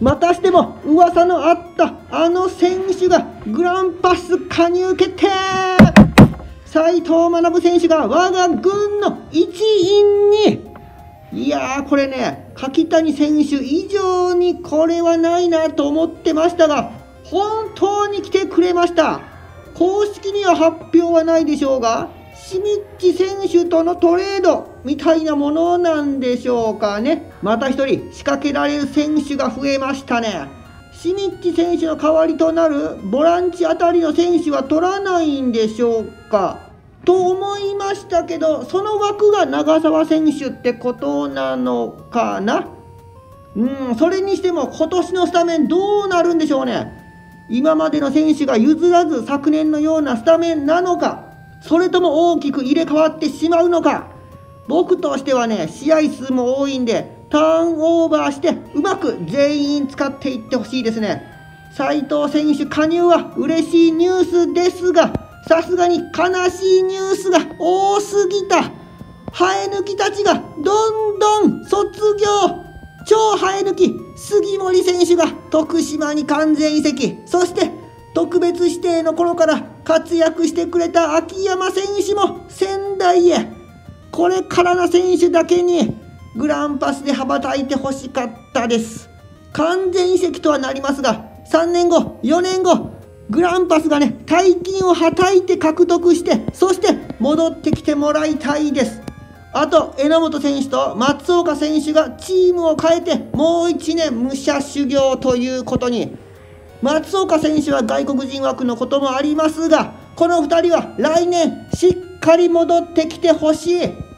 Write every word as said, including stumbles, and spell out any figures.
またしても噂のあったあの選手がグランパス加入決定。斉藤学選手が我が軍の一員に。いやーこれね、柿谷選手以上にこれはないなと思ってましたが、本当に来てくれました。公式には発表はないでしょうが、シミッチ選手とのトレードみたいなものなんでしょうかね。また一人仕掛けられる選手が増えましたね。シミッチ選手の代わりとなるボランチあたりの選手は取らないんでしょうかと思いましたけど、その枠が長澤選手ってことなのかな。うん、それにしても今年のスタメンどうなるんでしょうね。今までの選手が譲らず昨年のようなスタメンなのか、それとも大きく入れ替わってしまうのか。僕としてはね、試合数も多いんでターンオーバーしてうまく全員使っていってほしいですね。斉藤選手加入は嬉しいニュースですが、さすがに悲しいニュースが多すぎた。生え抜きたちがどんどん卒業。超生え抜き杉森選手が徳島に完全移籍。そして特別指定の頃から活躍してくれた秋山選手も仙台へ。これからの選手だけにグランパスで羽ばたいてほしかったです。完全移籍とはなりますが、さんねんごよねんごグランパスがね大金をはたいて獲得して、そして戻ってきてもらいたいです。あと榎本選手と松岡選手がチームを変えてもういちねん武者修行ということに。松岡選手は外国人枠のこともありますが、このふたりは来年しっかり戻ってきてほしい。